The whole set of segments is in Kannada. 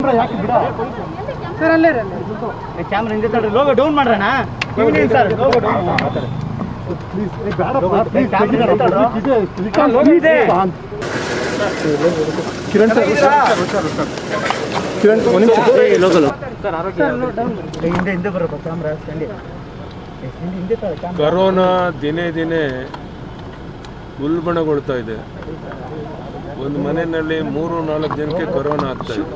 ಸರ್ ಅಲ್ಲೇ ಕ್ಯಾಮ್ರಾ ಹಿಂದೆ ತಡ್ರಿ ಲೋಗೋ ಡೌನ್ ಮಾಡ್ರಣ sir logo down please Kiran sir Kiran ಒಂದು ನಿಮಿಷ ಲೋಗೋ ಸರ್ ಆರೋಗ್ಯ ಹಿಂದೆ ಬರಬೇಕು ಕ್ಯಾಮ್ರಾ ಹಿಂದೆ ಕೊರೋನಾ ದಿನೇ ದಿನೇ ಉಲ್ಬಣಗೊಳ್ತಾ ಇದೆ. ಒಂದು ಮನೆಯಲ್ಲಿ 3-4 ಜನಕ್ಕೆ ಕೊರೋನಾ ಆಗ್ತಾ ಇದೆ.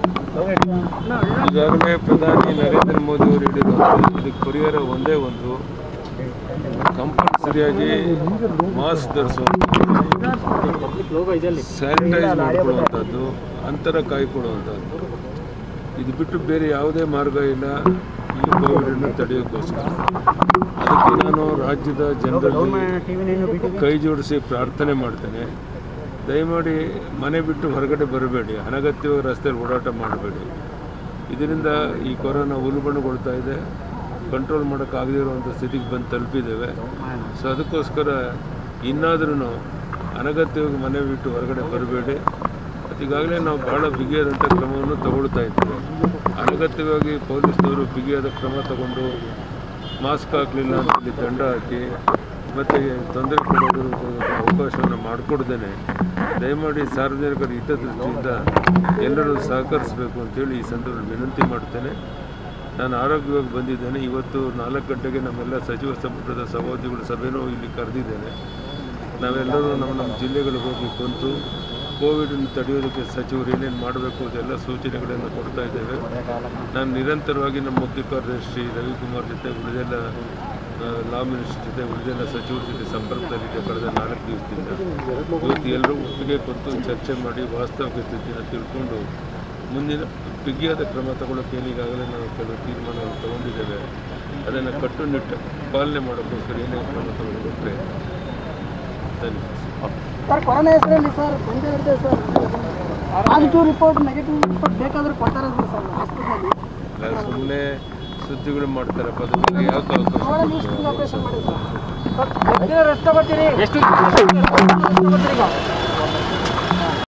ಈಗಾಗಲೇ ಪ್ರಧಾನಿ ನರೇಂದ್ರ ಮೋದಿ ಅವರು ಹೇಳಿರುವಂಥ ಇದಕ್ಕೆ ಪರಿಹಾರ ಒಂದೇ ಒಂದು, ಕಂಪಲ್ಸರಿಯಾಗಿ ಮಾಸ್ಕ್ ಧರಿಸುವಂಥದ್ದು, ಸ್ಯಾನಿಟೈಸ್ ಮಾಡಿಕೊಳ್ಳುವಂಥದ್ದು, ಅಂತರ ಕಾಯ್ಕೊಳ್ಳುವಂಥದ್ದು. ಇದು ಬಿಟ್ಟು ಬೇರೆ ಯಾವುದೇ ಮಾರ್ಗ ಇಲ್ಲ ಈ ಕೋವಿಡನ್ನು ತಡೆಯೋಕ್ಕೋಸ್ಕರ. ಅದಕ್ಕೆ ನಾನು ರಾಜ್ಯದ ಜನರಲ್ಲಿ ಕೈ ಜೋಡಿಸಿ ಪ್ರಾರ್ಥನೆ ಮಾಡ್ತೇನೆ, ದಯಮಾಡಿ ಮನೆ ಬಿಟ್ಟು ಹೊರಗಡೆ ಬರಬೇಡಿ, ಅನಗತ್ಯವಾಗಿ ರಸ್ತೆಯಲ್ಲಿ ಓಡಾಟ ಮಾಡಬೇಡಿ. ಇದರಿಂದ ಈ ಕೊರೋನಾ ಉಲ್ಬಣಗೊಳ್ತಾ ಇದೆ, ಕಂಟ್ರೋಲ್ ಮಾಡೋಕ್ಕಾಗದೇ ಇರುವಂಥ ಸ್ಥಿತಿಗೆ ಬಂದು ತಲುಪಿದ್ದೇವೆ. ಸೊ ಅದಕ್ಕೋಸ್ಕರ ಇನ್ನಾದ್ರೂ ಅನಗತ್ಯವಾಗಿ ಮನೆ ಬಿಟ್ಟು ಹೊರಗಡೆ ಬರಬೇಡಿ. ಈಗಾಗಲೇ ನಾವು ಭಾಳ ಬಿಗಿಯಾದಂಥ ಕ್ರಮವನ್ನು ತಗೊಳ್ತಾ ಇದ್ದೇವೆ. ಅನಗತ್ಯವಾಗಿ ಪೊಲೀಸ್ನವರು ಬಿಗಿಯಾದ ಕ್ರಮ ತಗೊಂಡು ಮಾಸ್ಕ್ ಹಾಕಲಿಲ್ಲ ಅಂತೇಳಿ ದಂಡ ಹಾಕಿ ಮತ್ತು ತೊಂದರೆ ಕೊಡೋದಕ್ಕೆ ಅವಕಾಶವನ್ನು ಮಾಡಿಕೊಡ್ದೇನೆ ದಯಮಾಡಿ ಸಾರ್ವಜನಿಕರ ಹಿತದೃಷ್ಟಿಯಿಂದ ಎಲ್ಲರೂ ಸಹಕರಿಸಬೇಕು ಅಂತೇಳಿ ಈ ಸಂದರ್ಭದಲ್ಲಿ ವಿನಂತಿ ಮಾಡ್ತೇನೆ. ನಾನು ಆರೋಗ್ಯವಾಗಿ ಬಂದಿದ್ದೇನೆ. ಇವತ್ತು 4 ಗಂಟೆಗೆ ನಮ್ಮೆಲ್ಲ ಸಚಿವ ಸಂಪುಟದ ಸಹೋದ್ಯೋಗಿಗಳ ಸಭೆಯೂ ಇಲ್ಲಿ ಕರೆದಿದ್ದೇನೆ. ನಾವೆಲ್ಲರೂ ನಮ್ಮ ಜಿಲ್ಲೆಗಳಿಗೆ ಹೋಗಿ ಕುಂತು ಕೋವಿಡನ್ನು ತಡೆಯೋದಕ್ಕೆ ಸಚಿವರು ಏನೇನು ಮಾಡಬೇಕು ಅದೆಲ್ಲ ಸೂಚನೆಗಳನ್ನು ಕೊಡ್ತಾ ಇದ್ದೇವೆ. ನಾನು ನಿರಂತರವಾಗಿ ನಮ್ಮ ಮುಖ್ಯ ಕಾರ್ಯದರ್ಶಿ ರವಿಕುಮಾರ್ ಜೊತೆ, ಉಳಿದೆಲ್ಲ ಲಾ ಮಿನಿಸ್ಟರ್ ಜೊತೆ, ಉಳಿದೆಲ್ಲ ಸಚಿವರ ಜೊತೆ ಸಂಪರ್ಕದಲ್ಲಿದೆ ಕಳೆದ 4 ದಿವಸದಿಂದ. ಇವತ್ತು ಎಲ್ಲರೂ ಒಟ್ಟಿಗೆ ಕುಂತು ಚರ್ಚೆ ಮಾಡಿ ವಾಸ್ತವಿಕ ಸ್ಥಿತಿಯನ್ನು ತಿಳ್ಕೊಂಡು ಮುಂದಿನ ಬಿಗಿಯಾದ ಕ್ರಮ ತಗೊಳ್ಳೋಕೆ ಈಗಾಗಲೇ ನಾವು ಕೆಲವು ತೀರ್ಮಾನವನ್ನು ತಗೊಂಡಿದ್ದೇವೆ. ಅದನ್ನು ಕಟ್ಟುನಿಟ್ಟು ಪಾಲನೆ ಮಾಡೋಕ್ಕೋಸ್ಕರ ಏನೇ ಕ್ರಮ ತಗೊಳ್ಳೋದು ಪ್ರಯತ್ನ. ಧನ್ಯವಾದ ಸರ್. ಕೊರೋನಾ ಹೆಸರಲ್ಲಿ ಸರ್ ಬಂದೇ ಇರುತ್ತೆ sir, positive report negative report ಬೇಕಾದರೂ ಕೊಡ್ತಾರೆ ಸರ್ ಹಾಸ್ಪಿಟಲಲ್ಲಿ. ಸುಮ್ಮನೆ ಸುದ್ದಿಗಳು ಮಾಡ್ತಾರಪ್ಪ, ಅದ್ರ ಬಗ್ಗೆ ಯಾಕೆ ಅವಕಾಶ? ಎಷ್ಟು